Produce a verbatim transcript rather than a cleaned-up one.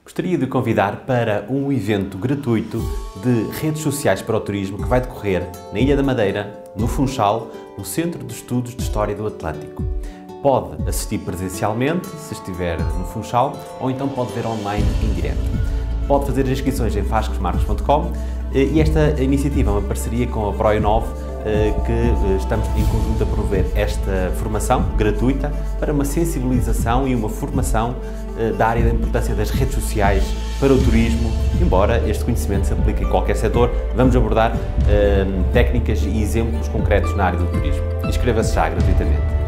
Gostaria de convidar para um evento gratuito de redes sociais para o turismo que vai decorrer na Ilha da Madeira, no Funchal, no Centro de Estudos de História do Atlântico. Pode assistir presencialmente, se estiver no Funchal, ou então pode ver online em direto. Pode fazer as inscrições em fascos marcos ponto com e esta iniciativa é uma parceria com a Pro Inove, que estamos em conjunto a promover esta formação gratuita para uma sensibilização e uma formação da área da importância das redes sociais para o turismo. Embora este conhecimento se aplique em qualquer setor, vamos abordar uh, técnicas e exemplos concretos na área do turismo. Inscreva-se já gratuitamente.